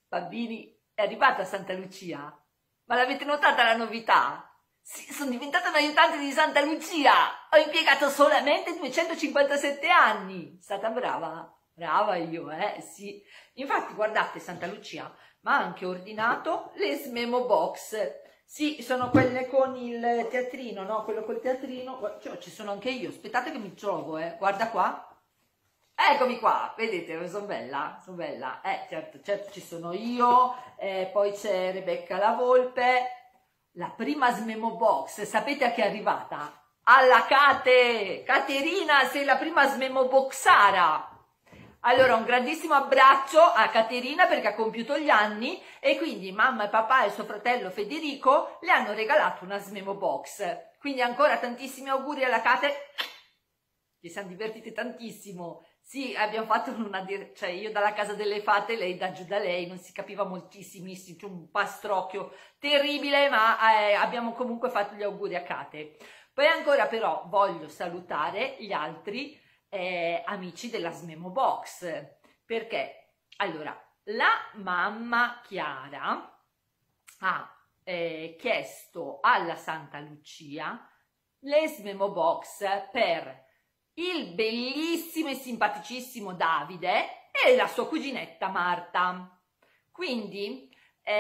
Bambini, è arrivata Santa Lucia? Ma l'avete notata la novità? Sì, sono diventata un aiutante di Santa Lucia! Ho impiegato solamente 257 anni! Stata brava? Brava io, sì. Infatti, guardate, Santa Lucia mi ha anche ordinato le Smemo Box. Sì, sono quelle con il teatrino, no? Quello col teatrino. Cioè, ci sono anche io. Aspettate che mi trovo, Guarda qua. Eccomi qua, vedete, sono bella, sono bella. Certo, ci sono io, poi c'è Rebecca la Volpe. La prima Smemo Box, sapete a chi è arrivata? Alla Caterina, sei la prima Smemo Boxara. Allora, un grandissimo abbraccio a Caterina perché ha compiuto gli anni e quindi mamma e papà e suo fratello Federico le hanno regalato una Smemo Box. Quindi ancora tantissimi auguri alla Cate, ci siamo divertiti tantissimo. Sì, abbiamo fatto cioè io dalla casa delle fate, lei da giù da lei, non si capiva moltissimissimo, c'è un pastrocchio terribile, ma abbiamo comunque fatto gli auguri a Cate. Poi ancora però voglio salutare gli altri amici della Smemo Box, perché allora la mamma Chiara ha chiesto alla Santa Lucia le Smemo Box per il bellissimo e simpaticissimo Davide e la sua cuginetta Marta. Quindi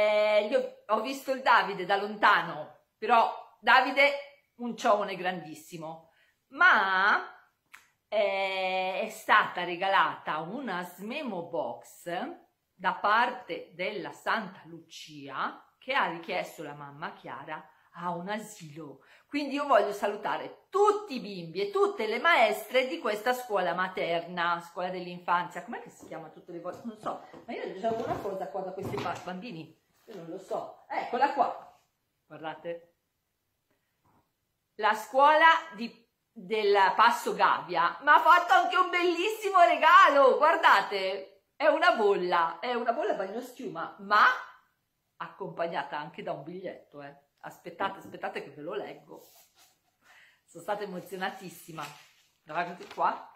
ho visto il Davide da lontano, però Davide un cione grandissimo, ma è stata regalata una Smemo Box da parte della Santa Lucia che ha richiesto la mamma Chiara a un asilo. Quindi io voglio salutare tutti i bimbi e tutte le maestre di questa scuola materna, scuola dell'infanzia. Com'è che si chiama tutte le volte? Non so, ma io leggevo una cosa qua da questi bambini, io non lo so. Eccola qua, guardate. La scuola del Passo Gavia mi ha fatto anche un bellissimo regalo, guardate, è una bolla bagnoschiuma, ma accompagnata anche da un biglietto, Aspettate che ve lo leggo. Sono stata emozionatissima. Guardate qua.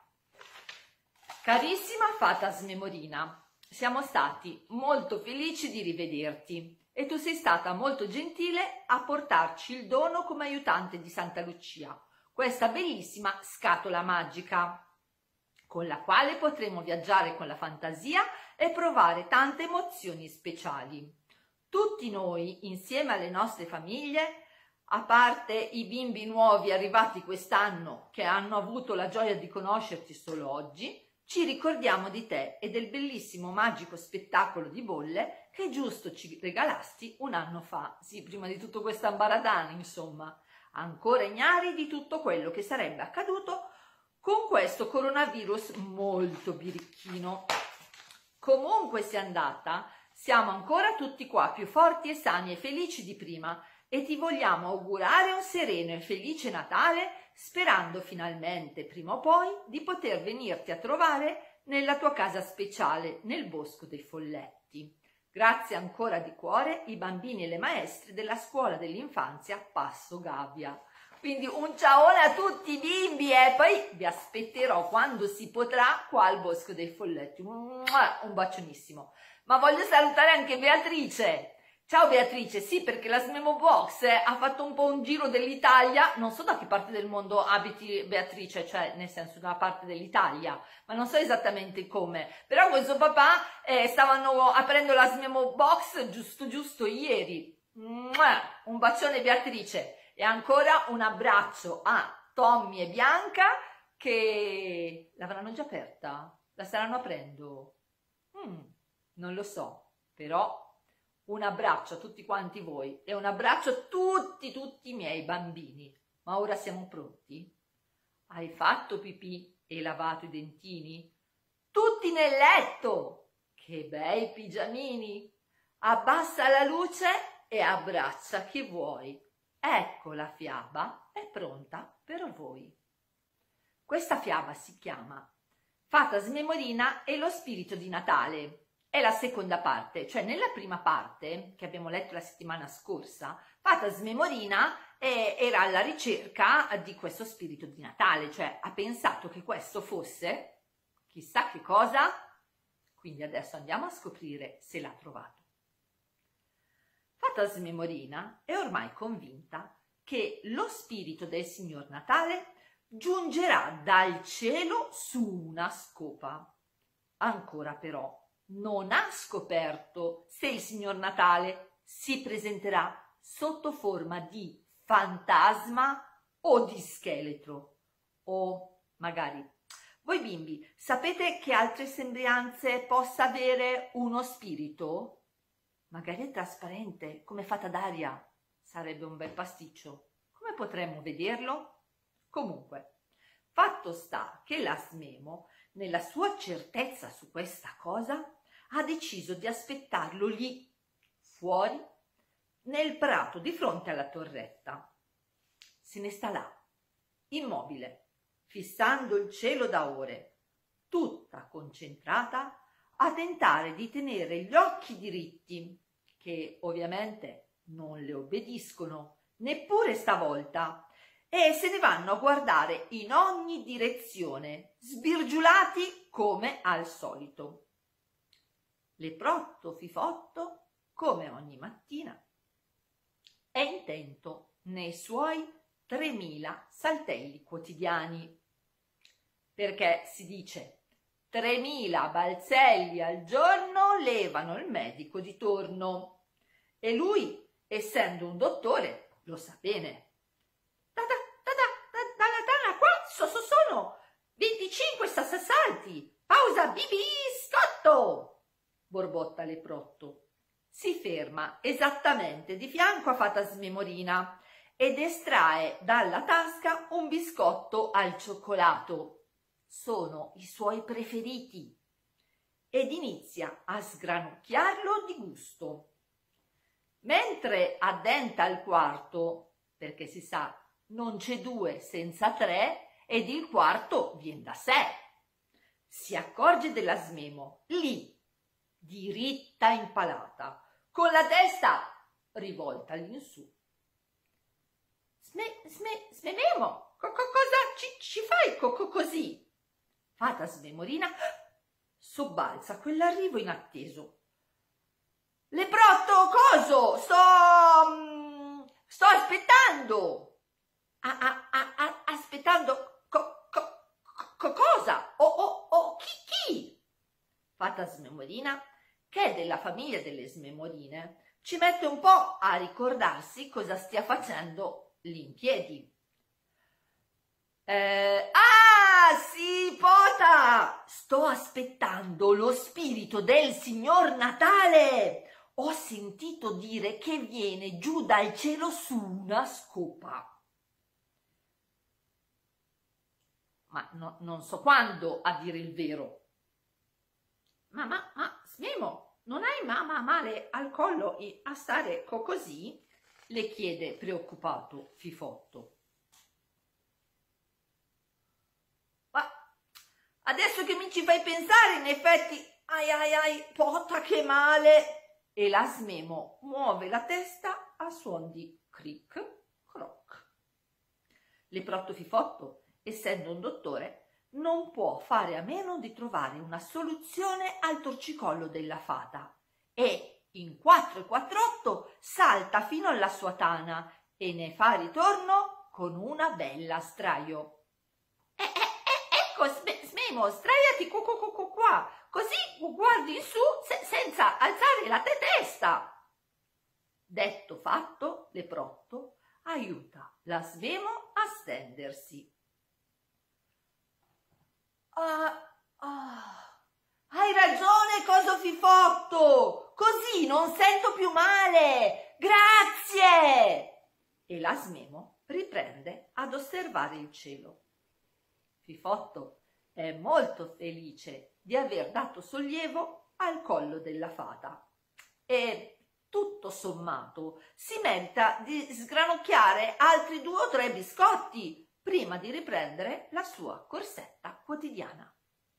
Carissima Fata Smemorina, siamo stati molto felici di rivederti e tu sei stata molto gentile a portarci il dono come aiutante di Santa Lucia, questa bellissima scatola magica con la quale potremo viaggiare con la fantasia e provare tante emozioni speciali. Tutti noi, insieme alle nostre famiglie, a parte i bimbi nuovi arrivati quest'anno che hanno avuto la gioia di conoscerti solo oggi, ci ricordiamo di te e del bellissimo magico spettacolo di bolle che giusto ci regalasti un anno fa. Sì, prima di tutto questo ambaradano, insomma, ancora ignari di tutto quello che sarebbe accaduto con questo coronavirus molto birichino. Comunque sia andata, siamo ancora tutti qua più forti e sani e felici di prima e ti vogliamo augurare un sereno e felice Natale, sperando finalmente prima o poi di poter venirti a trovare nella tua casa speciale nel Bosco dei Folletti. Grazie ancora di cuore i bambini e le maestre della scuola dell'infanzia Passo Gavia. Quindi un ciaone a tutti i bimbi e poi vi aspetterò quando si potrà qua al Bosco dei Folletti. Un bacionissimo. Ma voglio salutare anche Beatrice. Ciao Beatrice, sì, perché la Smemo Box ha fatto un po' un giro dell'Italia, non so da che parte del mondo abiti Beatrice, cioè nel senso da parte dell'Italia, ma non so esattamente come, però con suo papà stavano aprendo la Smemo Box giusto ieri. Un bacione Beatrice e ancora un abbraccio a Tommy e Bianca che l'avranno già aperta, la staranno aprendo, non lo so, però un abbraccio a tutti quanti voi e un abbraccio a tutti i miei bambini. Ma ora siamo pronti? Hai fatto pipì e lavato i dentini? Tutti nel letto! Che bei pigiamini! Abbassa la luce e abbraccia chi vuoi. Ecco la fiaba è pronta per voi. Questa fiaba si chiama Fata Smemorina e lo spirito di Natale. È la seconda parte, cioè nella prima parte che abbiamo letto la settimana scorsa, Fata Smemorina era alla ricerca di questo spirito di Natale, cioè ha pensato che questo fosse chissà che cosa, quindi adesso andiamo a scoprire se l'ha trovato. Fata Smemorina è ormai convinta che lo spirito del Signor Natale giungerà dal cielo su una scopa. Ancora però non ha scoperto se il Signor Natale si presenterà sotto forma di fantasma o di scheletro. O magari, voi bimbi, sapete che altre sembianze possa avere uno spirito? Magari è trasparente, come Fata d'aria. Sarebbe un bel pasticcio. Come potremmo vederlo? Comunque, fatto sta che la Smemo, nella sua certezza su questa cosa, ha deciso di aspettarlo lì, fuori, nel prato di fronte alla torretta. Se ne sta là, immobile, fissando il cielo da ore, tutta concentrata a tentare di tenere gli occhi diritti, che ovviamente non le obbediscono, neppure stavolta, e se ne vanno a guardare in ogni direzione, sbirgiulati come al solito. Leprotto Fifotto, come ogni mattina, è intento nei suoi 3000 saltelli quotidiani, perché si dice 3000 balzelli al giorno levano il medico di torno, e lui, essendo un dottore, lo sa bene. Qua sono 25 salti, pausa biscotto, borbotta Leprotto. Si ferma esattamente di fianco a Fata Smemorina ed estrae dalla tasca un biscotto al cioccolato. Sono i suoi preferiti. Ed inizia a sgranocchiarlo di gusto. Mentre addenta il quarto, perché si sa, non c'è 2 senza 3 ed il quarto vien da sé, si accorge della Smemo, lì, diritta impalata, con la testa rivolta all'insù. Smemo, cosa ci fai così? Fata Smemorina sobbalza quell'arrivo inatteso. Leprotto, coso? Sto aspettando. Aspettando cosa? Chi? Fata Smemorina, che è della famiglia delle Smemorine, ci mette un po' a ricordarsi cosa stia facendo lì in piedi. Sì, Pota! Sto aspettando lo spirito del Signor Natale! Ho sentito dire che viene giù dal cielo su una scopa. Ma non so quando, a dire il vero. Ma Smemo, non hai male al collo a stare così? Le chiede preoccupato Fifotto. Ma adesso che mi ci fai pensare, in effetti, ai, Pota, che male! E la Smemo muove la testa a suon di cric croc. Leprotto Fifotto, essendo un dottore, non può fare a meno di trovare una soluzione al torcicollo della fata e in 448 salta fino alla sua tana e ne fa ritorno con una bella straio. Ecco, Smemo, straiati qua, così guardi in su senza alzare la testa. Detto fatto, Leprotto aiuta la Smemo a stendersi. Hai ragione, coso Fifotto, così non sento più male, grazie! E la Smemo riprende ad osservare il cielo. Fifotto è molto felice di aver dato sollievo al collo della fata e, tutto sommato, si merita di sgranocchiare altri 2 o 3 biscotti prima di riprendere la sua corsetta quotidiana.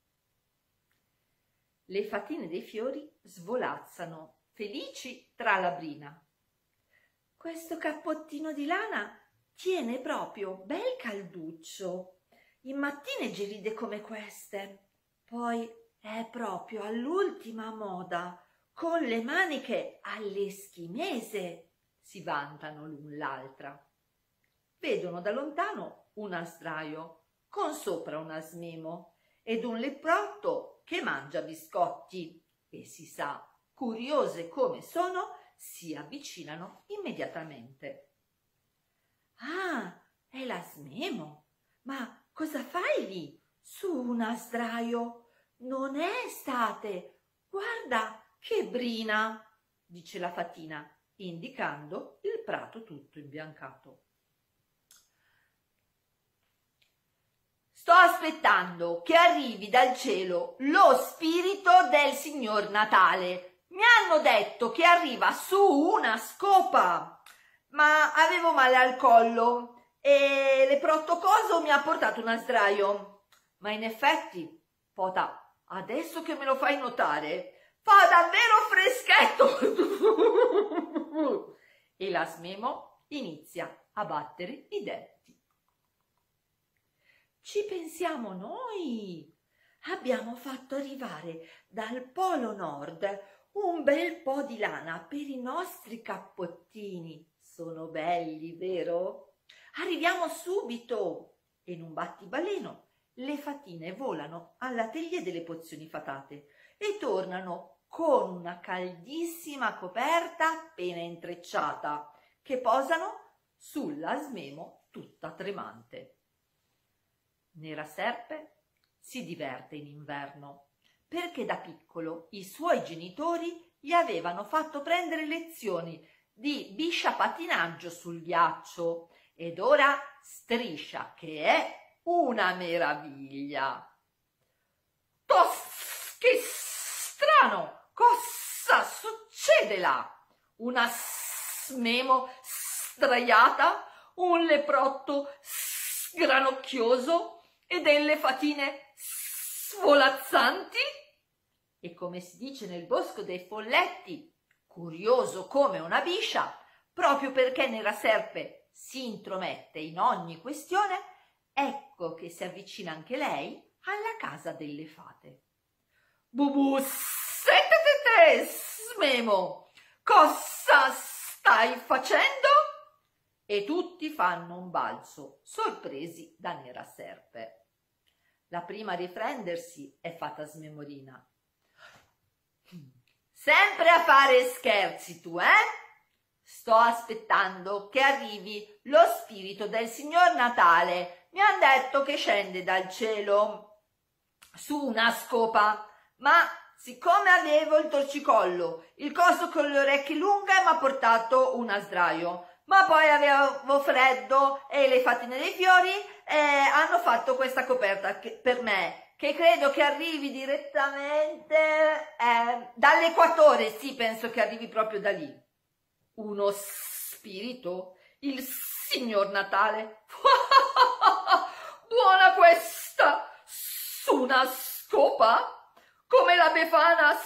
Le fatine dei fiori svolazzano, felici tra la brina. Questo cappottino di lana tiene proprio bel calduccio, in mattine gelide come queste. Poi è proprio all'ultima moda, con le maniche all'eschimese, si vantano l'un l'altra. Vedono da lontano un astraio con sopra un asmemo ed un leprotto che mangia biscotti e si sa, curiose come sono, si avvicinano immediatamente. Ah, è l'asmemo! Ma cosa fai lì, su un astraio? Non è estate! Guarda che brina! Dice la fatina, indicando il prato tutto imbiancato. Sto aspettando che arrivi dal cielo lo spirito del Signor Natale. Mi hanno detto che arriva su una scopa, ma avevo male al collo e leprotto coso mi ha portato un astraio. Ma in effetti, Pota, adesso che me lo fai notare, fa davvero freschetto. E l'asmemo inizia a battere i denti. Ci pensiamo noi. Abbiamo fatto arrivare dal Polo Nord un bel po' di lana per i nostri cappottini. Sono belli, vero? Arriviamo subito. E in un battibaleno le fatine volano all'atelier delle pozioni fatate e tornano con una caldissima coperta appena intrecciata che posano sull'asmemo tutta tremante. Neraserpe si diverte in inverno perché da piccolo i suoi genitori gli avevano fatto prendere lezioni di bisciapatinaggio sul ghiaccio ed ora striscia che è una meraviglia. Che strano! Cosa succede là? Una asmemo sdraiata, un leprotto sgranocchioso e delle fatine svolazzanti? E come si dice nel bosco dei folletti, curioso come una biscia, proprio perché Neraserpe si intromette in ogni questione, ecco che si avvicina anche lei alla casa delle fate. Bubu, smemo, cosa stai facendo? E tutti fanno un balzo, sorpresi da Neraserpe. La prima a riprendersi è Fata Smemorina. Sempre a fare scherzi tu, Sto aspettando che arrivi lo spirito del Signor Natale. Mi han detto che scende dal cielo su una scopa, ma siccome avevo il torcicollo, il coso con le orecchie lunghe mi ha portato un asdraio. Ma poi avevo freddo e le fatine dei fiori hanno fatto questa coperta per me, che credo che arrivi direttamente dall'equatore, sì, penso che arrivi proprio da lì. Uno spirito? Il Signor Natale? Buona questa! Su una scopa? Come la Befana?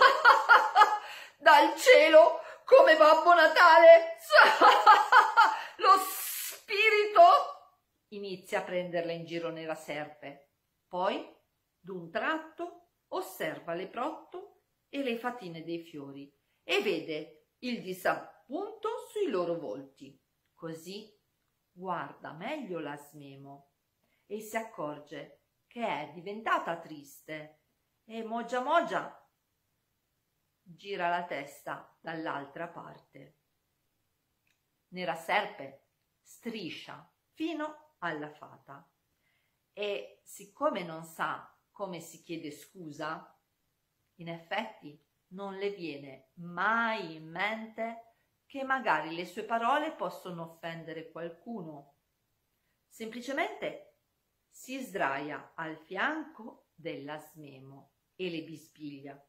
Dal cielo? Come Babbo Natale? Lo spirito? Inizia a prenderla in giro Neraserpe. Poi, d'un tratto, osserva leprotto e le fatine dei fiori e vede il disappunto sui loro volti. Così guarda meglio l'asmemo e si accorge che è diventata triste e mogia mogia gira la testa dall'altra parte. Neraserpe striscia fino alla fata e siccome non sa come si chiede scusa, in effetti non le viene mai in mente che magari le sue parole possono offendere qualcuno. Semplicemente si sdraia al fianco dell'asmemo e le bisbiglia.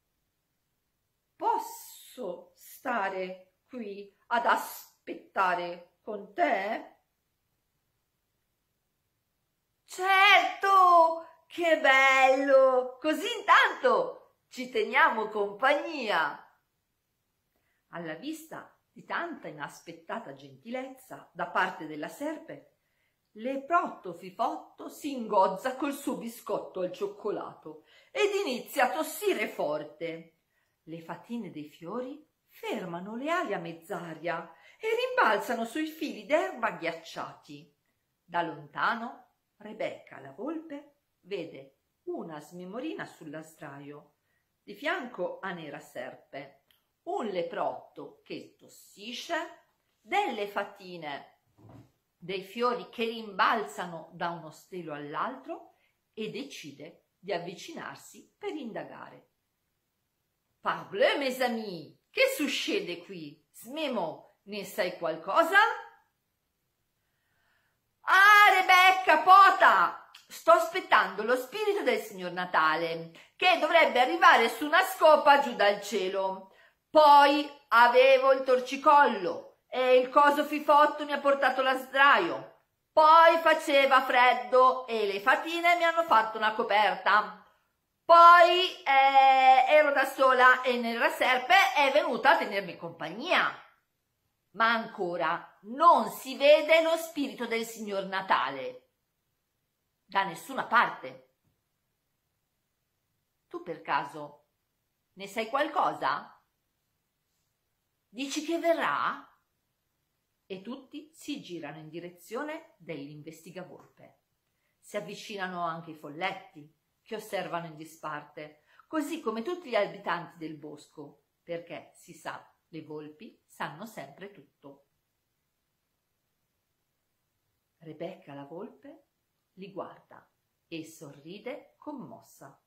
Posso stare qui ad aspettare con te? Certo, che bello! Così intanto ci teniamo compagnia. Alla vista di tanta inaspettata gentilezza da parte della serpe, leprotto Fifotto si ingozza col suo biscotto al cioccolato ed inizia a tossire forte. Le fatine dei fiori fermano le ali a mezz'aria e rimbalzano sui fili d'erba ghiacciati. Da lontano Rebecca la volpe vede una smemorina sull'astraio, di fianco a Nera Serpe, un leprotto che tossisce, delle fatine dei fiori che rimbalzano da uno stelo all'altro e decide di avvicinarsi per indagare. Parbleu, mes amis, che succede qui? Smemo, ne sai qualcosa? Ah, Rebecca, Pota! Sto aspettando lo spirito del signor Natale, che dovrebbe arrivare su una scopa giù dal cielo. Poi avevo il torcicollo e il coso fifotto mi ha portato l'asdraio. Poi faceva freddo e le fatine mi hanno fatto una coperta. Poi ero da sola e Nera Serpe è venuta a tenermi compagnia. Ma ancora non si vede lo spirito del signor Natale da nessuna parte. Tu per caso ne sai qualcosa? Dici che verrà? E tutti si girano in direzione dell'investigavolpe. Si avvicinano anche i folletti, che osservano in disparte, così come tutti gli abitanti del bosco, perché si sa, le volpi sanno sempre tutto. Rebecca la volpe li guarda e sorride commossa.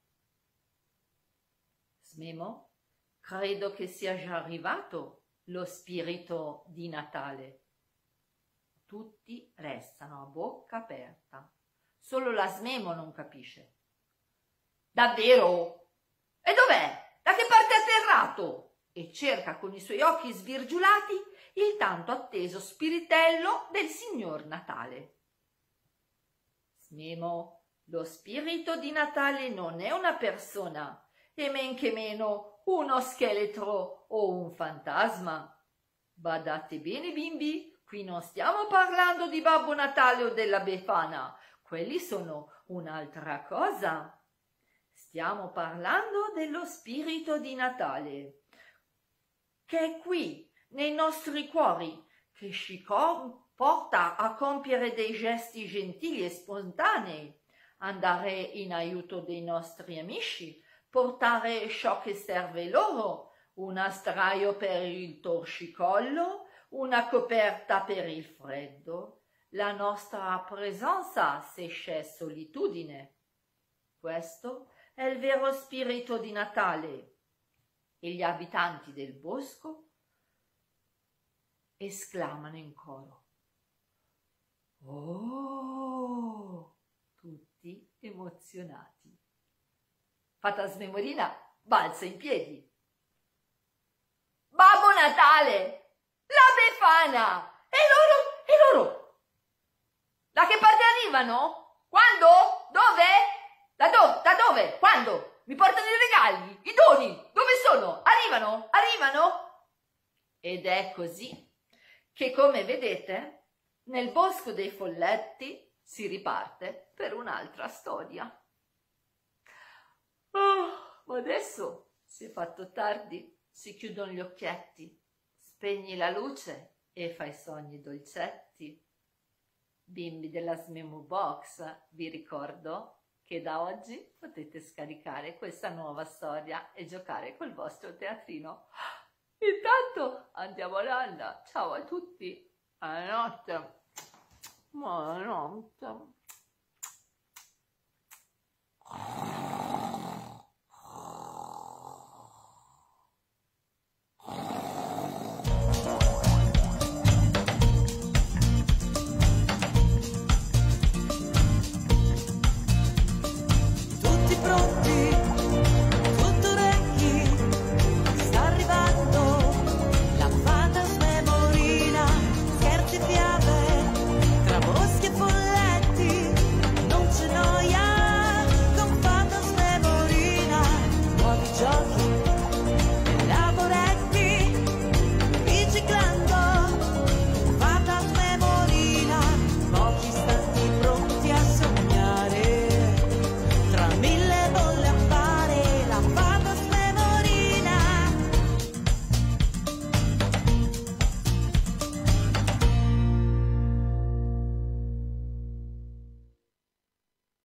Smemo, credo che sia già arrivato lo spirito di Natale. Tutti restano a bocca aperta. Solo la Smemo non capisce. Davvero? E dov'è? Da che parte è atterrato? E cerca con i suoi occhi svirgiulati il tanto atteso spiritello del signor Natale. Smemo, lo spirito di Natale non è una persona, e men che meno uno scheletro o un fantasma. Badate bene, bimbi, qui non stiamo parlando di Babbo Natale o della Befana, quelli sono un'altra cosa. Stiamo parlando dello spirito di Natale, che è qui, nei nostri cuori, che ci porta a compiere dei gesti gentili e spontanei, andare in aiuto dei nostri amici, portare ciò che serve loro, un astraio per il torcicollo, una coperta per il freddo, la nostra presenza se c'è solitudine. Questo è il vero spirito di Natale. E gli abitanti del bosco esclamano in coro. Oh! Tutti emozionati. Fata smemorina, balza in piedi. Babbo Natale! La Befana! E loro? Da che parte arrivano? Quando? Dove? Da dove? Quando? Mi portano i regali? I doni? Dove sono? Arrivano? Ed è così che, come vedete, nel bosco dei folletti si riparte per un'altra storia. Oh, ma adesso si è fatto tardi, si chiudono gli occhietti, spegni la luce e fai sogni dolcetti. Bimbi della Smemo Box, vi ricordo che da oggi potete scaricare questa nuova storia e giocare col vostro teatrino. Intanto andiamo a nanna. Ciao a tutti. Buonanotte. Buonanotte.